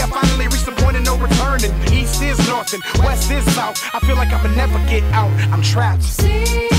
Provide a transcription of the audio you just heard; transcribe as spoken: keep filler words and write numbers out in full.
finally reached the point of no return, and east is north and west is south. I feel like I'ma never get out. I'm trapped. See